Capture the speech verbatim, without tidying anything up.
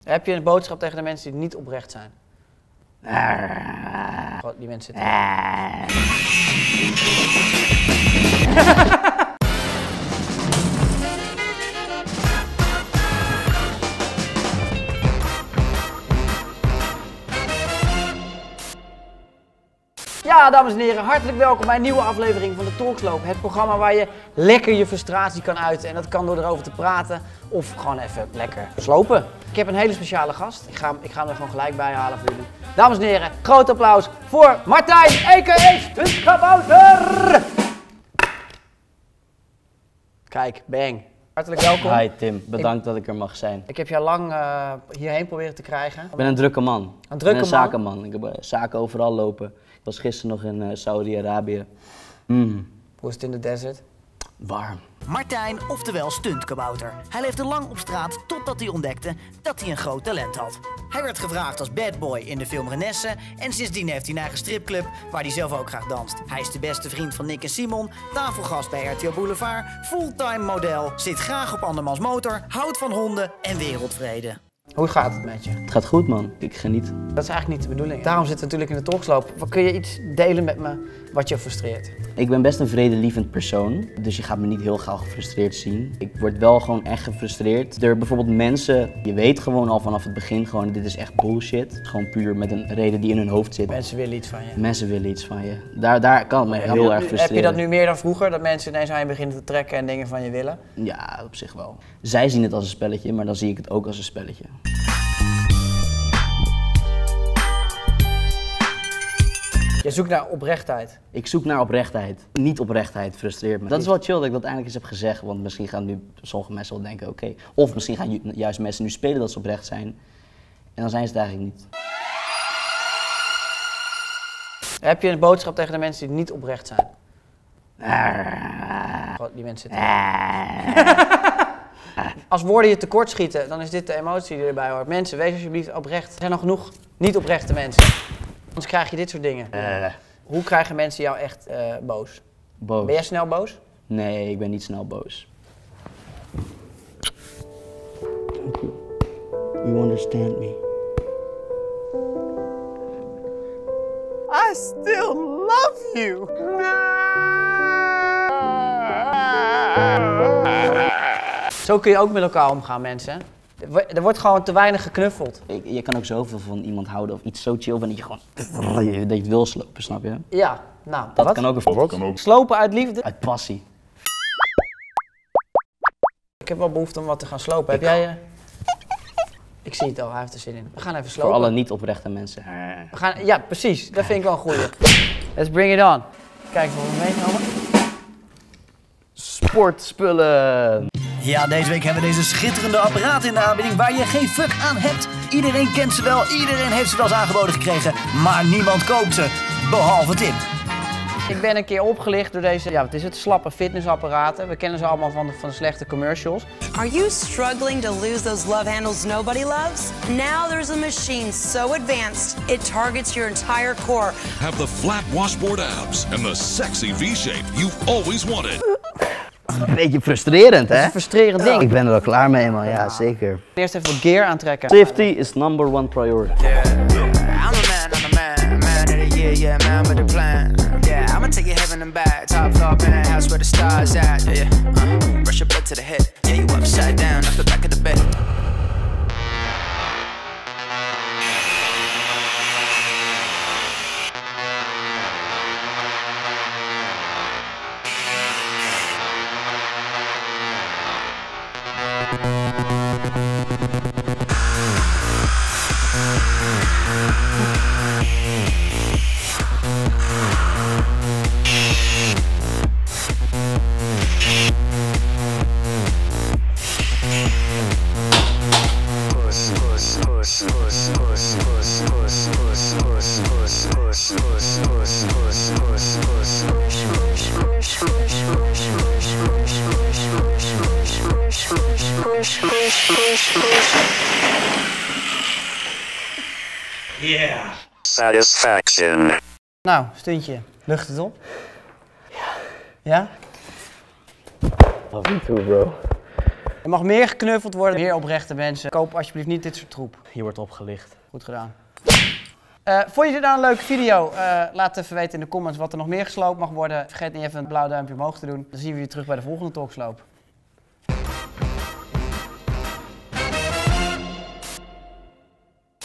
Heb je een boodschap tegen de mensen die niet oprecht zijn? Die mensen zitten. Ja, dames en heren, hartelijk welkom bij een nieuwe aflevering van de Talksloop. Het programma waar je lekker je frustratie kan uiten. En dat kan door erover te praten of gewoon even lekker slopen. Ik heb een hele speciale gast. Ik ga, ik ga hem er gewoon gelijk bij halen voor jullie. Dames en heren, groot applaus voor Martijn, a k a. Stuntkabouter! Kijk, bang. Hartelijk welkom. Hi Tim, bedankt ik, dat ik er mag zijn. Ik heb jou lang uh, hierheen proberen te krijgen. Ik ben een drukke man. Een drukke ik ben een man? zakenman. Ik heb uh, zaken overal lopen. Ik was gisteren nog in uh, Saudi-Arabië. Mm. Hoe is het in de desert? Warm. Martijn, oftewel Stuntkabouter. Hij leefde lang op straat totdat hij ontdekte dat hij een groot talent had. Hij werd gevraagd als bad boy in de film Renesse en sindsdien heeft hij een eigen stripclub waar hij zelf ook graag danst. Hij is de beste vriend van Nick en Simon, tafelgast bij R T L Boulevard, fulltime model, zit graag op andermans motor, houdt van honden en wereldvrede. Hoe gaat het met je? Het gaat goed man, ik geniet. Dat is eigenlijk niet de bedoeling. Daarom zitten we natuurlijk in de Talksloop. Wat kun je iets delen met me wat je frustreert? Ik ben best een vredelievend persoon, dus je gaat me niet heel gauw gefrustreerd zien. Ik word wel gewoon echt gefrustreerd door bijvoorbeeld mensen, je weet gewoon al vanaf het begin gewoon, dit is echt bullshit. Gewoon puur met een reden die in hun hoofd zit. Mensen willen iets van je. Mensen willen iets van je. Daar, daar kan het me heel erg frustreren. Heb je dat nu meer dan vroeger, dat mensen ineens aan je beginnen te trekken en dingen van je willen? Ja, op zich wel. Zij zien het als een spelletje, maar dan zie ik het ook als een spelletje. Je zoekt naar oprechtheid. Ik zoek naar oprechtheid. Niet oprechtheid frustreert me. Dat is wel chill dat ik dat eindelijk eens heb gezegd, want misschien gaan nu sommige mensen wel denken, oké. Okay. Of misschien gaan ju juist mensen nu spelen dat ze oprecht zijn. En dan zijn ze het eigenlijk niet. Heb je een boodschap tegen de mensen die niet oprecht zijn? Die mensen zitten. Als woorden je tekortschieten, dan is dit de emotie die erbij hoort. Mensen, wees alsjeblieft oprecht. Er zijn nog genoeg niet oprechte mensen. Anders krijg je dit soort dingen. Uh. Hoe krijgen mensen jou echt uh, boos? Boos? Ben jij snel boos? Nee, ik ben niet snel boos. You understand me. I still love you. Zo kun je ook met elkaar omgaan, mensen. Er wordt gewoon te weinig geknuffeld. Je kan ook zoveel van iemand houden of iets zo chill van dat je gewoon dat je het wil slopen, snap je? Ja, nou. Dat wat? kan ook een Wat kan ook. Slopen uit liefde? Uit passie. Ik heb wel behoefte om wat te gaan slopen. Heb jij... Uh... Ik zie het al, hij heeft er zin in. We gaan even slopen. Voor alle niet oprechte mensen. We gaan... Ja, precies. Dat vind ik wel een goeie. Let's bring it on. Kijk, wat we meegenomen. Sportspullen. Ja, deze week hebben we deze schitterende apparaten in de aanbieding waar je geen fuck aan hebt. Iedereen kent ze wel, iedereen heeft ze wel eens aangeboden gekregen, maar niemand koopt ze, behalve Tim. Ik ben een keer opgelicht door deze, ja wat is het, slappe fitnessapparaten. We kennen ze allemaal van de, van de slechte commercials. Are you struggling to lose those love handles nobody loves? Now there's a machine so advanced, it targets your entire core. Have the flat washboard abs and the sexy V-shape you've always wanted. Een beetje frustrerend, hè? Dat is een frustrerend ding. Ik ben er wel klaar mee, man. Ja, zeker. Eerst even wat gear aantrekken. Safety is number one priority. Yeah, I'm a man, I'm a man, man of the year, yeah, man with a plan. Yeah, I'ma take you heaven and back, top floor, penthouse where the stars at. Yeah, yeah, uh, brush your butt to the head. Yeah, you upside down, off the back of the bed. Yeah. Satisfaction. Nou, stuntje. Lucht het op? Ja. Ja? Love you too, bro. Er mag meer geknuffeld worden, meer oprechte mensen. Koop alsjeblieft niet dit soort troep. Hier wordt opgelicht. Goed gedaan. Uh, vond je dit nou een leuke video? Uh, laat even weten in de comments wat er nog meer gesloopt mag worden. Vergeet niet even een blauw duimpje omhoog te doen. Dan zien we je terug bij de volgende Talksloop.